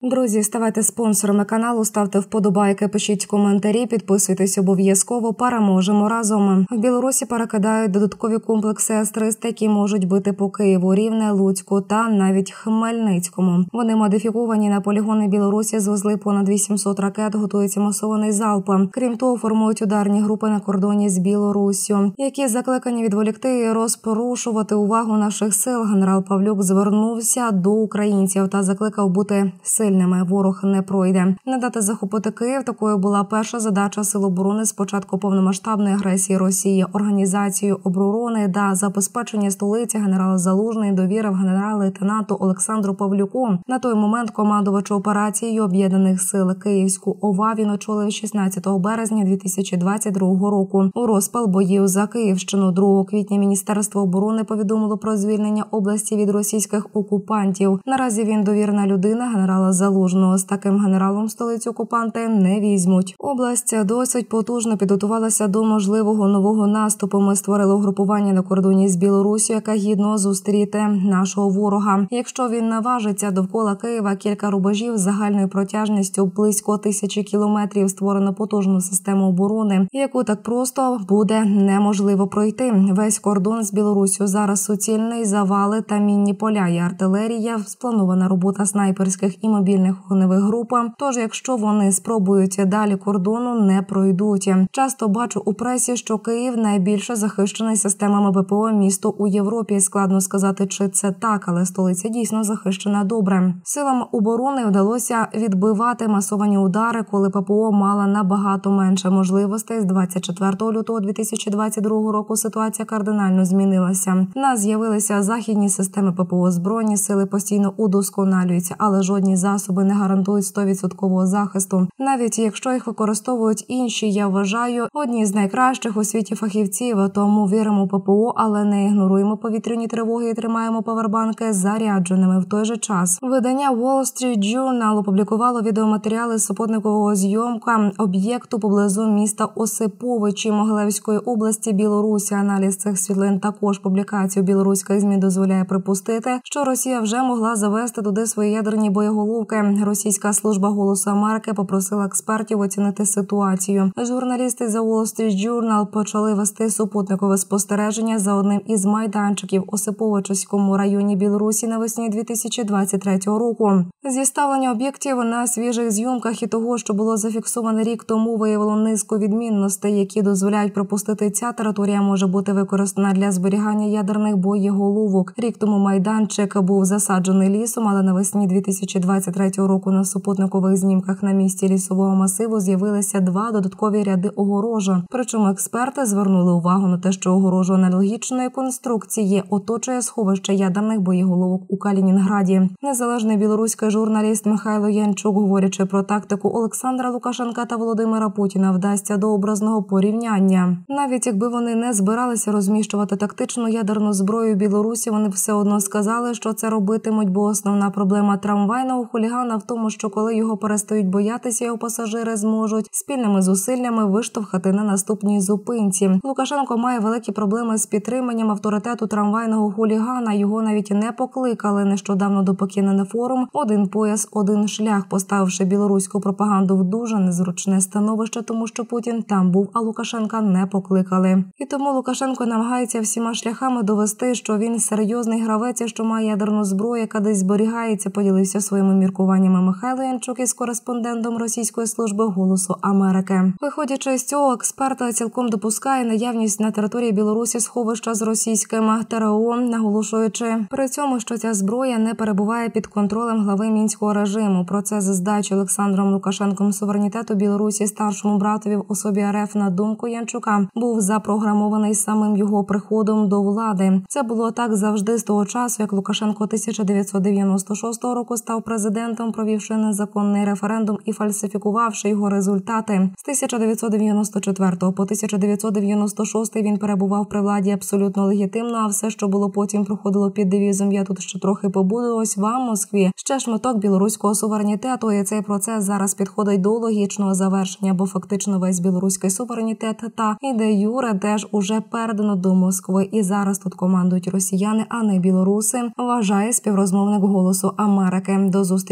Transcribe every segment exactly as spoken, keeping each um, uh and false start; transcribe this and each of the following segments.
Друзі, ставайте спонсорами каналу, ставте вподобайки, пишіть коментарі, підписуйтесь обов'язково, переможемо разом. В Білорусі перекидають додаткові комплекси С триста, які можуть бити по Києву, Рівне, Луцьку та навіть Хмельницькому. Вони модифіковані на полігони Білорусі, звезли понад вісімсот ракет, готується масований залп. Крім того, формують ударні групи на кордоні з Білоруссю, які закликані відволікти і розпорушувати увагу наших сил. Генерал Павлюк звернувся до українців та закликав бути сильними. Ворог не пройде. Не дати захопити Київ – такою була перша задача Сил оборони з початку повномасштабної агресії Росії. Організацію оборони та забезпечення столиці генерал Залужний довірив генерал-лейтенанту Олександру Павлюку. На той момент командувачу операцією Об'єднаних сил Київську ОВА він очолив шістнадцятого березня дві тисячі двадцять другого року. У розпал боїв за Київщину другого квітня Міністерство оборони повідомило про звільнення області від російських окупантів. Наразі він довірена людина генерала Залужного. З таким генералом столицю окупанти не візьмуть. Область досить потужно підготувалася до можливого нового наступу. Ми створили угрупування на кордоні з Білоруссю, яка гідно зустріти нашого ворога. Якщо він наважиться, довкола Києва кілька рубежів з загальною протяжністю близько тисячі кілометрів, створено потужну систему оборони, яку так просто буде неможливо пройти. Весь кордон з Білоруссю зараз суцільний, завали та мінні поля і артилерія, спланована робота снайперських і мобільних вогневих груп. Тож, якщо вони спробують далі кордону, не пройдуть. Часто бачу у пресі, що Київ найбільше захищений системами ППО місто у Європі. Складно сказати, чи це так, але столиця дійсно захищена добре. Силам оборони вдалося відбивати масовані удари, коли ППО мала набагато менше можливостей. З двадцять четвертого лютого дві тисячі двадцять другого року ситуація кардинально змінилася. В нас з'явилися західні системи ППО, збройні сили постійно удосконалюються, але жодні засоби не гарантують сто відсотків захисту. Навіть якщо їх використовують інші, я вважаю, одні з найкращих у світі фахівців, тому віримо в ППО, але не ігноруємо повітряні тривоги і тримаємо павербанки зарядженими. В той же час видання Wall Street Journal опублікувало відеоматеріали з супутникового зйомка об'єкту поблизу міста Осиповичі Могилевської області, Білорусі. Аналіз цих світлин, також публікацію білоруських ЗМІ дозволяє припустити, що Росія вже могла завести туди свої ядерні боєголовки. Російська служба «Голосу Америки» попросила експертів оцінити ситуацію. Журналісти за Wall Street Journal почали вести супутникове спостереження за одним із майданчиків у Осиповичському районі Білорусі навесні дві тисячі двадцять третього року. Зіставлення об'єктів на свіжих зйомках і того, що було зафіксовано рік тому, виявило низку відмінностей, які дозволяють припустити, ця територія може бути використана для зберігання ядерних боєголовок. Рік тому майданчик був засаджений лісом, але навесні дві тисячі двадцять третього року на супутникових знімках на місці лісового масиву з'явилися два додаткові ряди огорожі. Причому експерти звернули увагу на те, що огорожу аналогічної конструкції оточує сховище ядерних боєголовок у Калінінграді. Незалежний білоруський журналіст Михайло Янчук, говорячи про тактику Олександра Лукашенка та Володимира Путіна, вдасться до образного порівняння. Навіть якби вони не збиралися розміщувати тактичну ядерну зброю в Білорусі, вони все одно сказали, що це робитимуть, бо основна проблема трамвайного хулігана в тому, що коли його перестають боятися, його пасажири зможуть спільними зусиллями виштовхати на наступній зупинці. Лукашенко має великі проблеми з підтриманням авторитету трамвайного хулігана. Його навіть не покликали нещодавно до Пекіна на форум «Один пояс, один шлях», поставивши білоруську пропаганду в дуже незручне становище, тому що Путін там був, а Лукашенка не покликали. І тому Лукашенко намагається всіма шляхами довести, що він серйозний гравець, що має ядерну зброю, яка десь зберігається, поділився своїми міркуваннями Михайло Янчук із кореспондентом російської служби «Голосу Америки». Виходячи з цього, експерта цілком допускає наявність на території Білорусі сховища з російським ТРО, наголошуючи при цьому, що ця зброя не перебуває під контролем глави мінського режиму. Процес здачі Олександром Лукашенком суверенітету Білорусі старшому братові в особі РФ, на думку Янчука, був запрограмований самим його приходом до влади. Це було так завжди з того часу, як Лукашенко тисяча дев'ятсот дев'яносто шостого року став президентом, провівши незаконний референдум і фальсифікувавши його результати. З тисяча дев'ятсот дев'яносто четвертого по тисяча дев'ятсот дев'яносто шостий він перебував при владі абсолютно легітимно, а все, що було потім, проходило під девізом «Я тут ще трохи побуду, ось вам, Москві». Ще шматок білоруського суверенітету, і цей процес зараз підходить до логічного завершення, бо фактично весь білоруський суверенітет та іде юре теж уже передано до Москви. І зараз тут командують росіяни, а не білоруси, вважає співрозмовник «Голосу Америки». До зустрічі.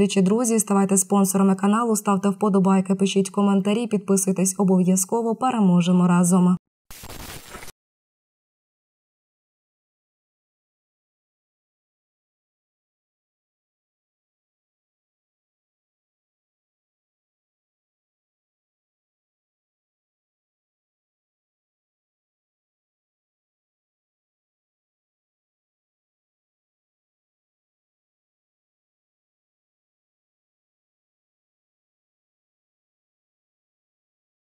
зустрічі, друзі. Ставайте спонсорами каналу, ставте вподобайки, пишіть коментарі, підписуйтесь обов'язково. Переможемо разом.